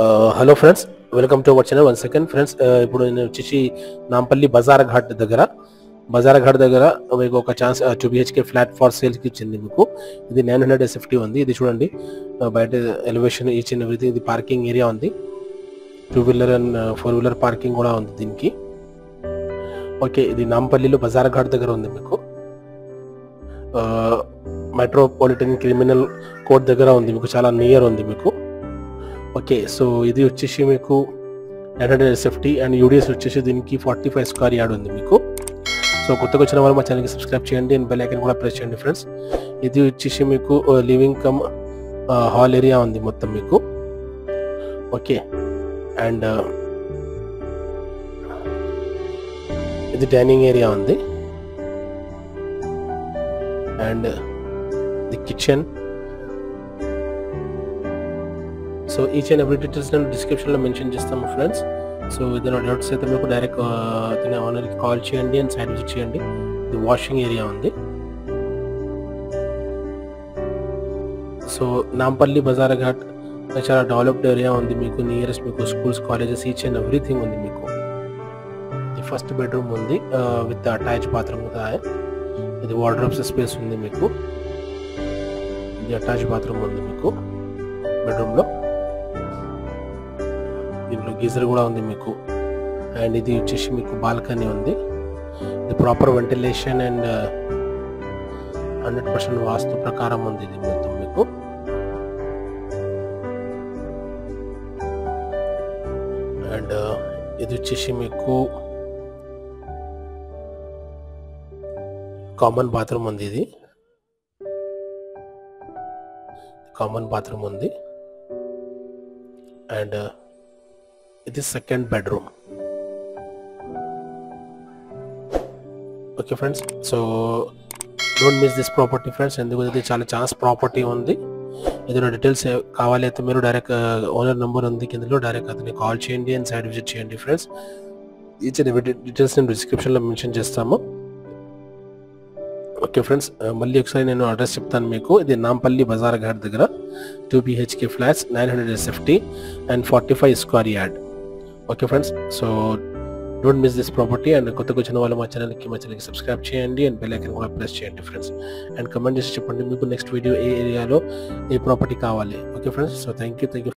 Hello friends, welcome to our channel. One second friends, ఇప్పుడు నేను వచ్చేసి నాంపల్లి బజార్ ఘాట్ దగ్గర మీకు ఒక ఛాన్స్ 2 BHK ఫ్లాట్ ఫార్ సేల్కి ఇచ్చింది. మీకు ఇది 900 SFT ఉంది. ఇది చూడండి, బయట ఎలివేషన్ ఈచ్ అండ్ ఎవ్రీథింగ్. ఇది పార్కింగ్ ఏరియా ఉంది, 2 వీలర్ అండ్ 4 వీలర్ పార్కింగ్ కూడా ఉంది దీనికి. ఓకే, ఇది నాంపల్లిలో బజార్ ఘాట్ దగ్గర ఉంది. మీకు మెట్రోపాలిటన్ క్రిమినల్ కోర్ట్ దగ్గర ఉంది. మీకు చాలా నియర్ ఉంది మీకు. ఓకే, సో ఇది వచ్చేసి మీకు 900 SFT అండ్ యూడిఎస్ వచ్చేసి దీనికి 45 స్క్వేర్ యార్డ్ ఉంది మీకు. సో కొత్తగా వచ్చిన వాళ్ళు మా ఛానల్కి సబ్స్క్రైబ్ చేయండి అండ్ బెల్ ఐకాన్ కూడా ప్రెస్ చేయండి ఫ్రెండ్స్. ఇది వచ్చేసి మీకు లివింగ్ కమ్ హాల్ ఏరియా ఉంది మొత్తం మీకు. ఓకే, అండ్ ఇది డైనింగ్ ఏరియా ఉంది and the kitchen. So each and every details నేను డిస్క్రిప్షన్లో మెన్షన్ చేస్తాము ఫ్రెండ్స్. సో ఏదైనా డౌట్స్ అయితే మీకు డైరెక్ట్ ఓనర్కి కాల్ చేయండి అండ్ సైట్ విజిట్ చేయండి. ఇది వాషింగ్ ఏరియా ఉంది. సో నాంపల్లి బజార్ ఘాట్ చాలా డెవలప్డ్ ఏరియా ఉంది మీకు. నియరెస్ట్ మీకు schools, colleges, each and everything ఉంది మీకు. ఇది ఫస్ట్ బెడ్రూమ్ ఉంది విత్ అటాచ్ బాత్రూమ్. ఇది వార్డ్రోబ్స్ స్పేస్ ఉంది మీకు. ఇది అటాచ్ బాత్రూమ్ ఉంది మీకు బెడ్రూమ్లో. దీంట్లో గీజర్ కూడా ఉంది మీకు. అండ్ ఇది వచ్చేసి మీకు బాల్కనీ ఉంది. ఇది ప్రాపర్ వెంటిలేషన్ అండ్ 100% వాస్తు ప్రకారం ఉంది ఇది మొత్తం మీకు. అండ్ ఇది వచ్చేసి మీకు కామన్ బాత్రూమ్ ఉంది. ఇది కామన్ బాత్రూమ్ ఉంది. అండ్ ఇది second bedroom. Okay friends, so don't miss this property friends. ఎందుకంటే ఇది చాలా ఛాన్స్ ప్రాపర్టీ ఉంది. ఏదైనా డీటెయిల్స్ కావాలి అయితే మీరు డైరెక్ట్ ఓనర్ నెంబర్ ఉంది కిందలో, డైరెక్ట్ అతన్ని కాల్ చేయండి అండ్ సైట్ విజిట్ చేయండి friends. Each and every details నేను డిస్క్రిప్షన్లో మెన్షన్ చేస్తాము. ఓకే ఫ్రెండ్స్, మళ్ళీ ఒకసారి నేను అడ్రస్ చెప్తాను మీకు. ఇది నాంపల్లి బజార్ ఘాట్ దగ్గర 2 BHK flats, 900 SFT and 45 square yard. Okay friends, so don't miss this property. And కొత్తగా వచ్చిన వాళ్ళు మా ఛానల్కి సబ్స్క్రైబ్ చేయండి అండ్ బెల్ ఐకాన్ కూడా ప్రెస్ చేయండి ఫ్రెండ్స్. అండ్ కమెంట్ చేసి చెప్పండి మీకు నెక్స్ట్ వీడియో ఏ ఏరియాలో ఏ ప్రాపర్టీ కావాలి. Okay friends, so thank you.